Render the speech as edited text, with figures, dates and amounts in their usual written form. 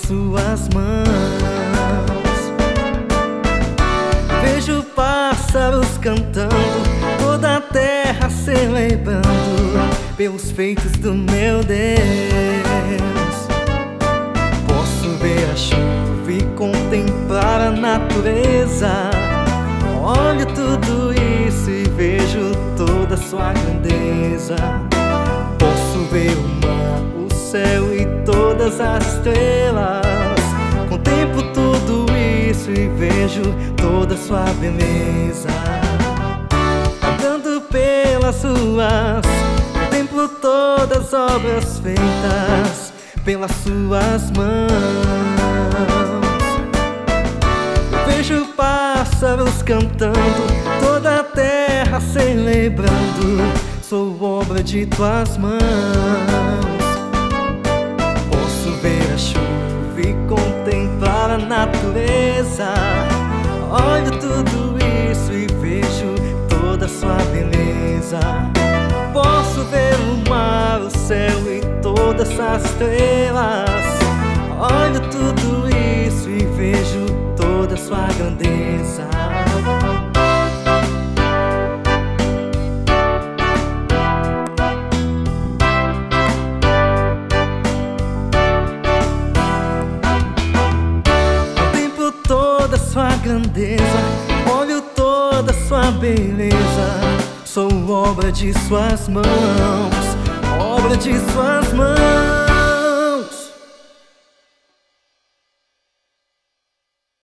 suas mãos. Vejo pássaros cantando, toda a terra celebrando pelos feitos do meu Deus. Posso ver a chuva e contemplar a natureza. Olho tudo isso e vejo toda a sua grandeza. Posso ver o mar, o céu e todas as estrelas. Contemplo tudo isso e vejo toda a sua beleza. Andando pelas ruas, contemplo todas as obras feitas pelas suas mãos. Vejo pássaros cantando, toda a terra celebrando. Sou obra de tuas mãos. Posso ver a chuva e contemplar a natureza. Olho tudo isso e vejo toda a sua beleza. Posso ver o mar, o céu e todas as estrelas. Olho tudo isso e vejo toda a sua grandeza. Contemplo toda a sua grandeza, olho toda a sua beleza. Sou obra de suas mãos, obra de suas mãos.